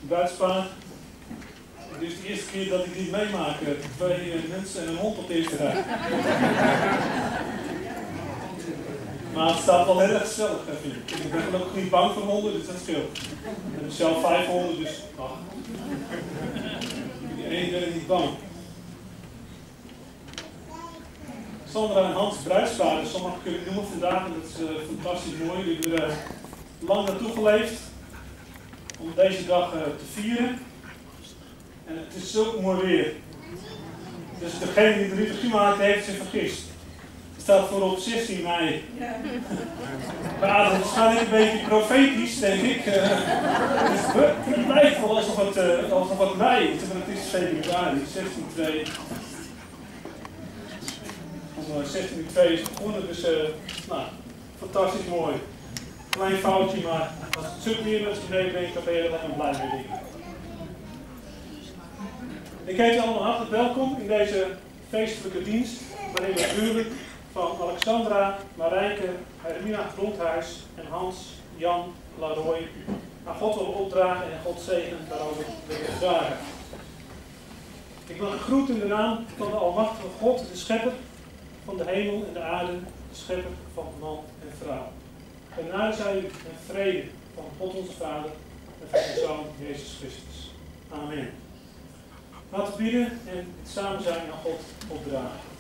bruidspaar. Dit is de eerste keer dat ik dit meemaak. 2 mensen en een hond op de eerste rij. Maar het staat wel heel erg gezellig, vind ik. Ik ben gelukkig niet bang voor honden, dus dat scheelt. Ik heb zelf 5 honden, dus ach. Ik ben niet bang. Sandra en Hans bruidspaar, dus zo mag ik jullie noemen vandaag. En dat is fantastisch mooi. Jullie hebben er lang naartoe geleefd om deze dag te vieren. En het is zulk mooi weer. Dus degene die de liturgie maakt heeft zich vergist. Het staat voorop 16 mei. Maar dat is waarschijnlijk een beetje profetisch, denk ik. Dus het lijkt wel alsof het mei is, maar het is februari, 16-2. 16-2 is begonnen, dus fantastisch mooi. Klein foutje, maar als het zulk weer met je meebrengt, dan ben je er wel blij mee, denk ik. Ik heet je allemaal hartelijk welkom in deze feestelijke dienst, waarin we het huwelijk van Alexandra, Marijke, Hermina Grondhuis en Hans Jan Laroy aan God wil opdragen en God zegen daarover willen vragen. Ik wil gegroet in de naam van de Almachtige God, de Schepper van de hemel en de aarde, de Schepper van man en vrouw. Genade zij u en vrede van God onze Vader en van zijn Zoon Jezus Christus. Amen. Laten we bidden en het samen zijn aan God opdragen.